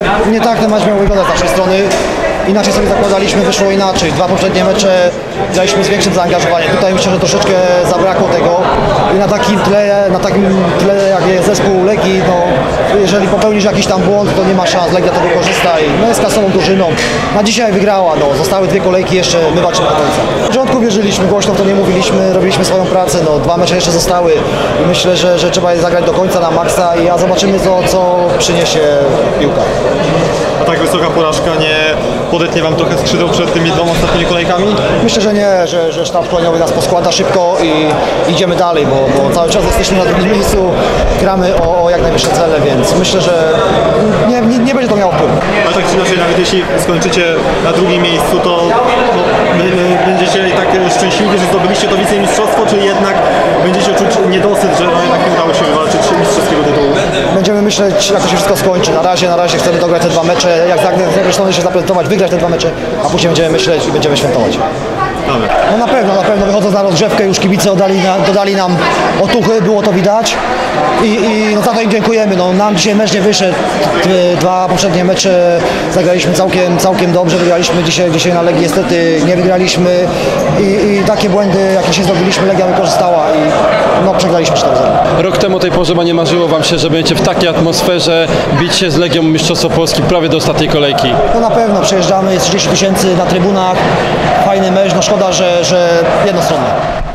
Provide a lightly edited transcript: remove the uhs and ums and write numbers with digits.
nie tak ten mecz miał wyglądać z naszej strony. Inaczej sobie zakładaliśmy, wyszło inaczej. Dwa poprzednie mecze graliśmy z większym zaangażowaniem. Tutaj myślę, że troszeczkę zabrakło tego. I na takim tle jak jest zespół Legii, no, jeżeli popełnisz jakiś tam błąd, to nie ma szans, Legia to wykorzysta i no, jest klasową drużyną. Na dzisiaj wygrała, no, zostały dwie kolejki, jeszcze my walczymy do końca. W początku wierzyliśmy, głośno w to nie mówiliśmy, robiliśmy swoją pracę, no, dwa mecze jeszcze zostały i myślę, że trzeba je zagrać do końca na maksa a zobaczymy co przyniesie piłka. A tak wysoka porażka nie podetnie wam trochę skrzydeł przed tymi dwoma ostatnimi kolejkami? Myślę, że nie, że sztab szkoleniowy nas poskłada szybko i idziemy dalej, bo cały czas jesteśmy na drugim miejscu, gramy o jak najwyższe cele, więc myślę, że nie będzie to miało wpływu. Ale tak czy inaczej, nawet jeśli skończycie na drugim miejscu, to będziecie i tak szczęśliwi, że zdobyliście to wicemistrzostwo, czy jednak będziecie czuć niedosyt, że no jednak nie udało się wywalczyć mistrzowskiego tytułu? Będziemy myśleć, jak to się wszystko skończy. Na razie chcemy dograć te dwa mecze, jak zresztą się zaprezentować, wygrać te dwa mecze, a później będziemy myśleć i będziemy świętować. No na pewno wychodząc na rozgrzewkę już kibice dodali nam otuchy, było to widać i no za to im dziękujemy. No, nam dzisiaj mecz nie wyszedł, dwa poprzednie mecze zagraliśmy całkiem dobrze, wygraliśmy dzisiaj na Legii, niestety nie wygraliśmy i takie błędy jakie się zrobiliśmy Legia wykorzystała i no, przegraliśmy 4-0. Rok temu o tej porze nie marzyło wam się, że będziecie w takiej atmosferze bić się z Legią Mistrzostwo Polski prawie do ostatniej kolejki? No na pewno, przejeżdżamy, jest 30 000 na trybunach, fajny mecz, no szkoda, że jednostronny.